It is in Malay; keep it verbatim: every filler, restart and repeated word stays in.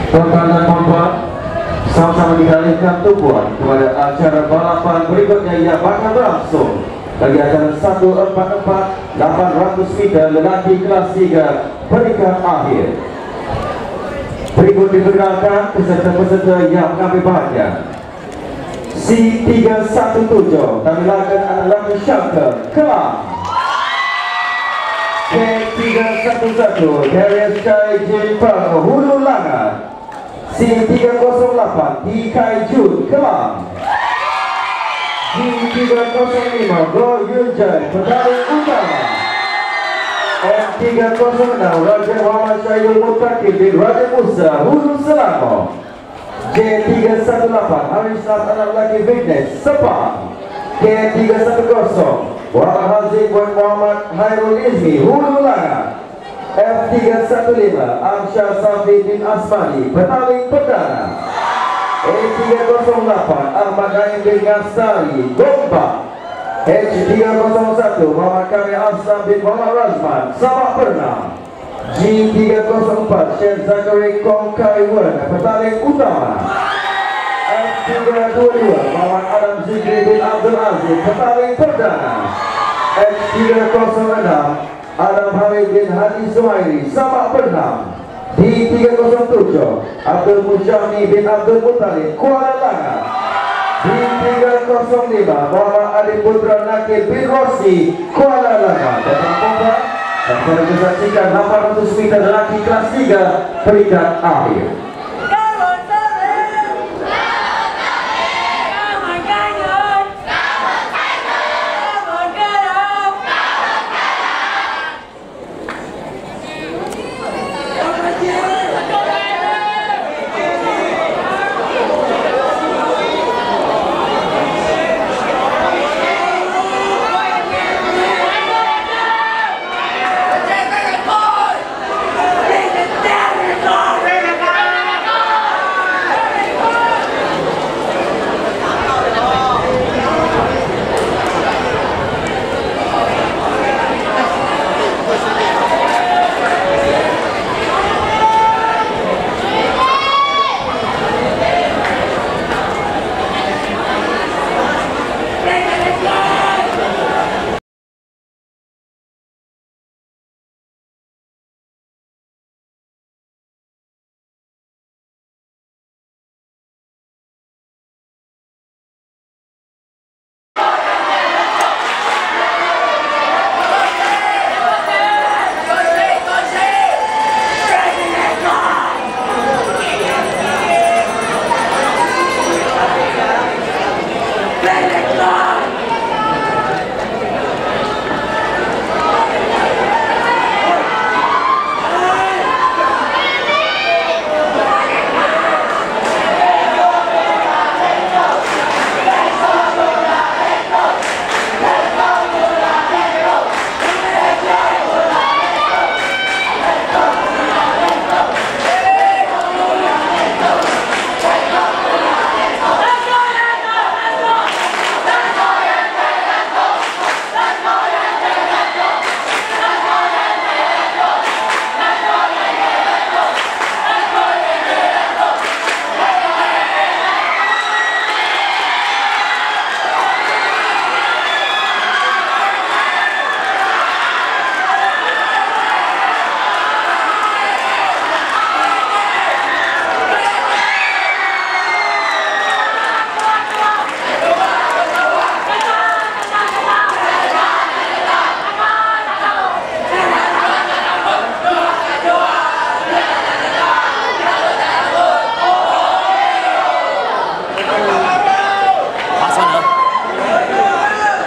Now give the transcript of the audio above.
Tuan-tuan dan puan-puan, sama-sama dialihkan tumpuan kepada acara balapan berikutnya yang bakal berlangsung bagi acara seratus empat puluh empat delapan ratus meter lelaki kelas tiga peringkat akhir. Berikut diperkenalkan peserta-peserta yang mengambil bahagian. C tiga satu tujuh Tamilakan adalah Syaka Kelang. K tiga satu satu Darius Kai Jepang Hulu Langat. C tiga nol delapan Tikai Jun Kelang. G tiga nol lima Go Yunjai Petaling Utama. M tiga nol enam Raja Muhammad Syahidul Mutakin bin Raja Musa Hulu Selangor. J tiga satu delapan Haris Anak Lagi Fitness Sepang. K tiga satu nol Muhammad Haziq bin Muhammad Hairul Izmi Hulu Langat. F tiga satu lima Amsyar Safi bin Asmani Petaling Perdana. E tiga nol delapan Ahmad Naim bin Ngasari Gombak. H tiga nol satu Muhammad Kamil Aslam bin Muhammad Razman Sabah Pernah. G tiga nol empat Syed Zakari Kongkaiwan Petaling Utama. F tiga dua dua Muhammad Adam Zikri bin Abdul Aziz Petaling Perdana. H tiga nol enam Adam Hamid bin Hadi Zuhairi Sabah Pernah. D tiga nol tujuh Abdul Musyami bin Abdul Muttalib Kuala Langat. D tiga nol lima Muhammad Ali Putra Nakir bin Rossi Kuala Langat. Datang kompak dan pada kesaksikan delapan ratus meter lelaki kelas tiga peringkat akhir.